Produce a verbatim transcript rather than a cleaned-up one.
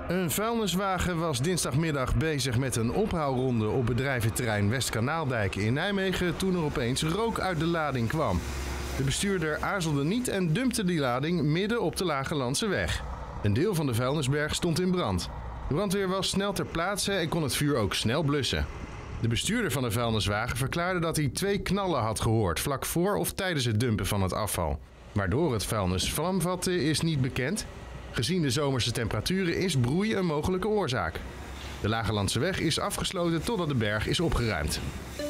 Een vuilniswagen was dinsdagmiddag bezig met een ophaalronde op bedrijventerrein Westkanaaldijk in Nijmegen toen er opeens rook uit de lading kwam. De bestuurder aarzelde niet en dumpte die lading midden op de Lagelandse weg. Een deel van de vuilnisberg stond in brand. De brandweer was snel ter plaatse en kon het vuur ook snel blussen. De bestuurder van de vuilniswagen verklaarde dat hij twee knallen had gehoord vlak voor of tijdens het dumpen van het afval. Waardoor het vuilnis vlam vatte is niet bekend. Gezien de zomerse temperaturen is broei een mogelijke oorzaak. De Lagelandse weg is afgesloten totdat de berg is opgeruimd.